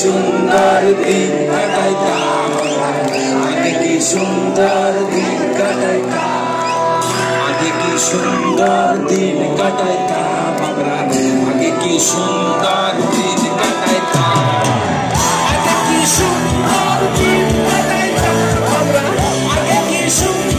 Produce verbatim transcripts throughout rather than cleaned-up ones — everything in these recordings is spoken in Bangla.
সুন্দর দিন কাটাইতাম, আগে কি সুন্দর দিন কাটাইতাম, আগে কি সুন্দর দিন কাটাইতাম আমরা, আগে কি সুন্দর দিন কাটাইতাম, আগে কি সুন্দর দিন কাটাইতাম আমরা, আগে কি সুন্দর।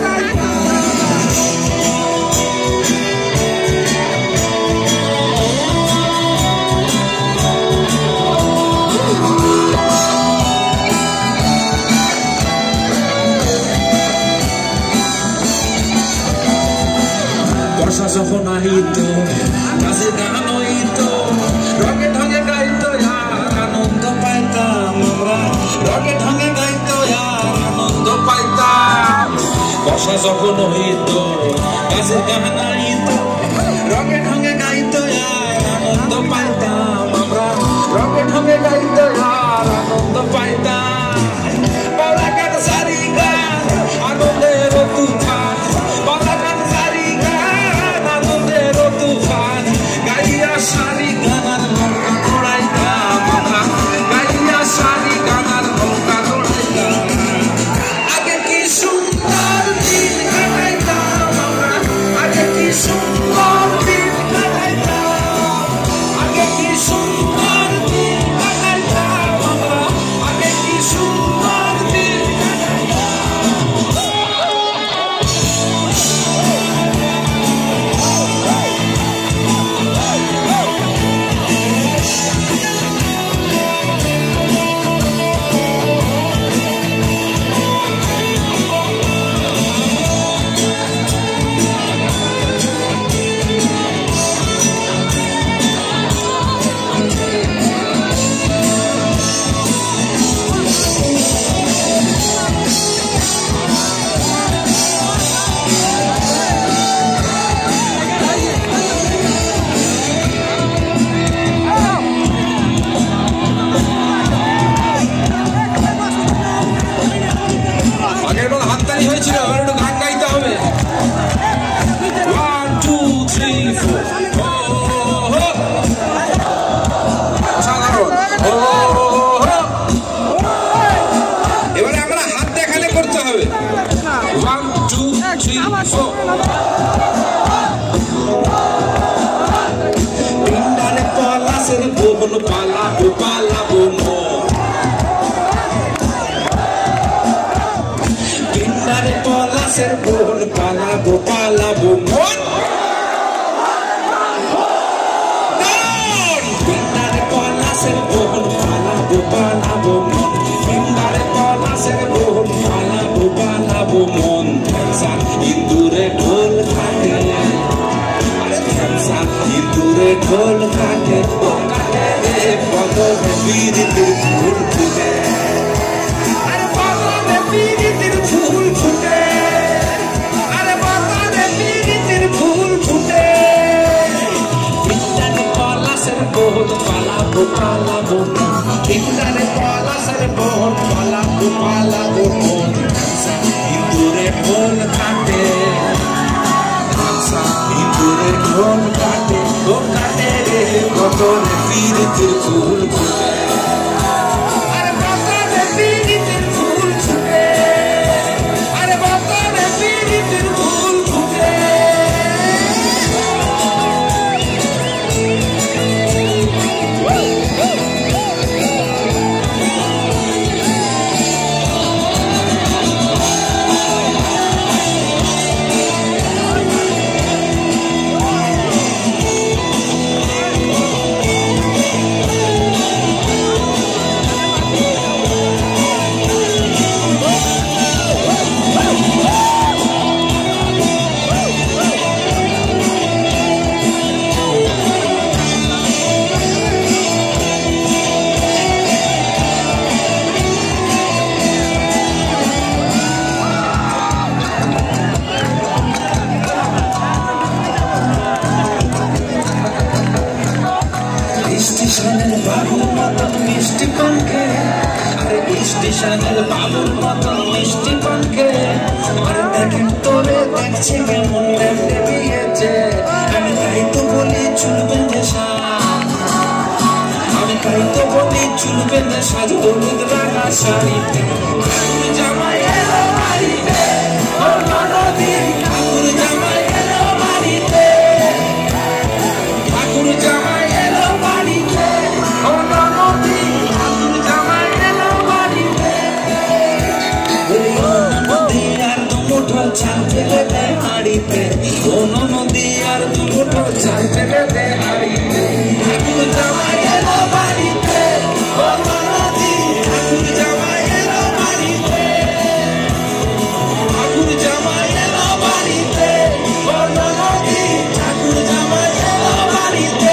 বর্ষা যখন আহিত গাছে গান হইত, রঙে ঢঙে গাইত আর আনন্দ পাইতাম আমরা, রঙে ঢঙে গাইত আর আনন্দ পাইতাম। বর্ষা যখন হইত গাছে গান হইত, রঙে ঢঙে গাইত আর আনন্দ পাইতাম আমরা, রঙে ঢঙে গাইত আর আনন্দ পাইতাম। বাউলা গান সারি গান আনন্দের তুফান, বাউলা গান সারি গান আনন্দের তুফান, গাইয়া সারি গানার নৌকা দৌড়াইতাম আমরা, গাইয়া সারি গানার নৌকা দৌড়াইতাম। আগে কি সুন্দর দিন কাটাইতাম আমরা, আগে কি সুন্দর দিন কাটাইতাম, আগে কি সুন্দর দিন কাটাইতাম আমরা, আগে কি সুন্দর দিন ঢোল কাটে ও কাটে রে বদলে পীড়িতের ফুল ফুটে, আরে বদলে পীড়িতের ফুল ফুটে, আরে বদলে পীড়িতের ফুল ফুটে। ইন্দারে পলাশের বোন পালাবো পালাবো, ইন্দারে পলাশের বোন পালাবো পালাবো মন, ইন্দুরে ঢোল কাটে, ইন্দুরে ঢোল কাটে ও কাটে রে বদলে পীড়িতের ফুল ফুটে, আরে বদলে পীড়িতের ফুল ফুটে, আরে বদলে পীড়িতের ফুল ফুটে। স্টেশনের বাবুর মতন মিষ্টি পানকে আর দেখেন তোরে দেখছে কেমন লেপটে বিয়েছে। আমি তাই তো বলি চুল বেঁধে আমি তাই তো বলি চুল বেঁধে সাজ হলুদ রাঙা শাড়িতে ঠাকুর জামাই এলো বাড়িতে ও ননদি ঠাকুর জামাই এলো বাড়িতে ঠাকুর জামাই এলো বাড়িতে ও ননদি ঠাকুর জামাই এলো বাড়িতে নদী আর দুমুঠো চাল ফেলে দে হাড়িতে ও নদী আর দুমুঠো চাল ফেলে দে হাড়িতে ঠাকুর জামাই এলো বাড়িতে ও নদী ঠাকুর জামাই এলো বাড়িতে ঠাকুর জামাই এলো বাড়িতে ও নদী ঠাকুর জামাই এলো বাড়িতে।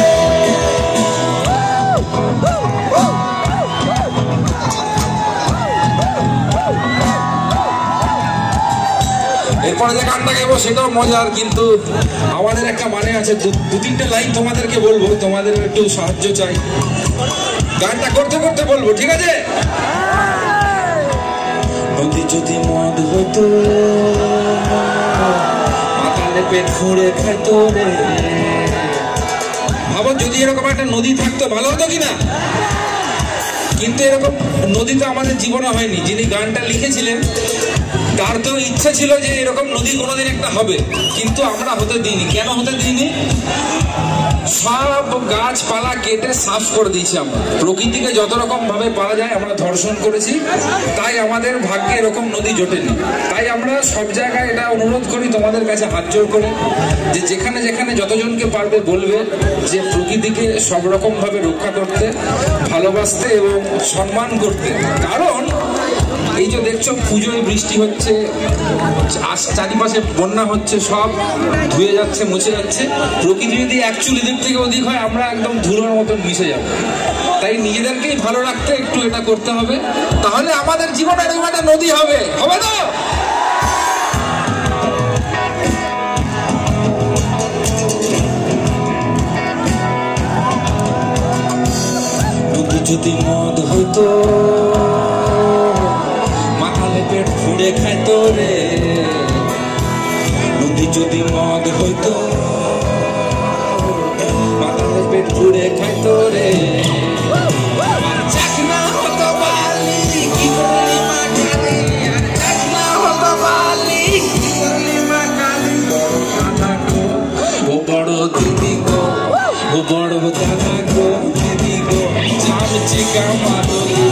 এরপরে যে গানটা গাইবো সেটাও মজার, কিন্তু আমাদের একটা মানে আছে, দু তিনটে লাইন তোমাদেরকে বলবো, তোমাদের একটু সাহায্য চাই, গানটা করতে করতে বলবো, ঠিক আছে? নদী যদি মদ হতো মাতালে পেট ফুঁড়ে খাইতো রে। ভাবো যদি এরকম একটা নদী থাকতো ভালো হতো কিনা, কিন্তু এরকম নদী তো আমাদের জীবনে হয়নি। যিনি গানটা লিখেছিলেন তার তো ইচ্ছা ছিল যে এরকম নদী কোনোদিন একটা হবে, কিন্তু আমরা হতে দিইনি। কেন হতে দিইনি? সব গাছপালা কেটে সাফ করে দিয়েছি আমরা, প্রকৃতিকে যত রকম ভাবে পারা যায় আমরা ধর্ষণ করেছি, তাই আমাদের ভাগ্যে এরকম নদী জোটেনি। তাই আমরা সব জায়গায় এটা অনুরোধ করি, তোমাদের কাছে হাত জোর করি, যে যেখানে যেখানে যতজনকে পারবে বলবে যে প্রকৃতিকে সব রকম ভাবে রক্ষা করতে, ভালোবাসতে এবং সম্মান করতে। কারণ এই যে দেখছো পুজোয় বৃষ্টি হচ্ছে, চারিপাশে বন্যা হচ্ছে, সব ধুয়ে যাচ্ছে, মুছে যাচ্ছে, প্রকৃতি যদি অ্যাকচুয়ালি দিক থেকে অধিক হয় আমরা একদম ধুলোর মতন মিশে যাব। তাই নিজেদেরকেই ভালো রাখতে একটু এটা করতে হবে, তাহলে আমাদের জীবনে এরকম একটা নদী হবে, হবে তো? নদী যদি মদ হইতো মাথালে পেট ফুঁড়ে খাইতো রে। নদী যদি মদ হইতো মাথালে পেট ফুঁড়ে খাইতো রে। আর চাকনা হতো বালি কি করলি মা কালী, আর চাকনা হতো বালি কি করলি মা কালী। দাদা গো ও বড় দিদি গো, ও বড় দাদা গো দিদি গো, চামচিকা মাদলি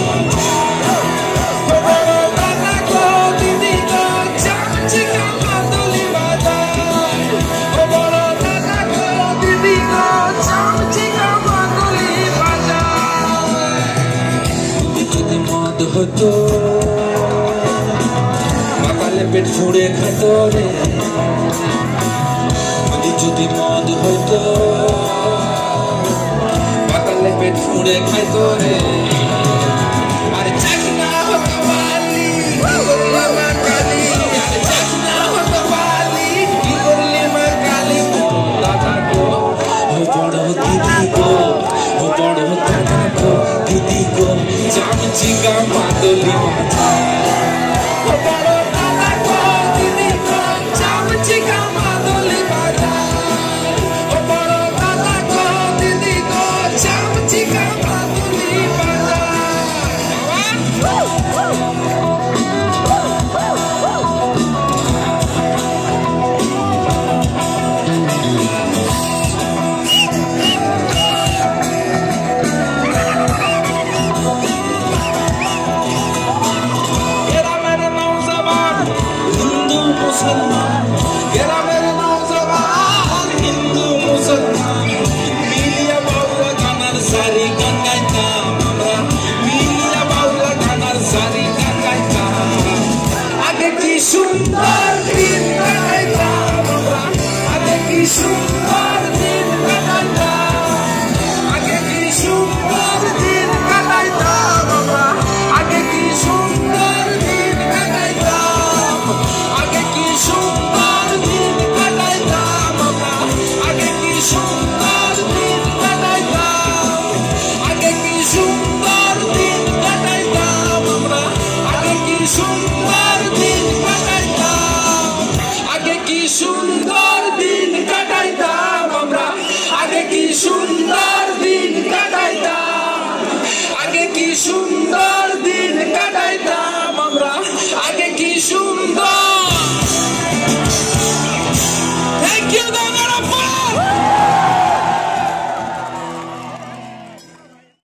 হতো মাতালে পেট ফুঁড়ে খাইতো রে। নদী যদি মদ হইতো মাতালে পেট ফুঁড়ে খাইতো রে। আর চাকনা হতো বালি কি করলি মা কালী, আর চাকনা হতো বালি কি করলি মা কালী। দাদা গো ও বড় দিদি গো, ও বড় দাদা গো দিদি গো, চামচিকা মাদলি মাথা।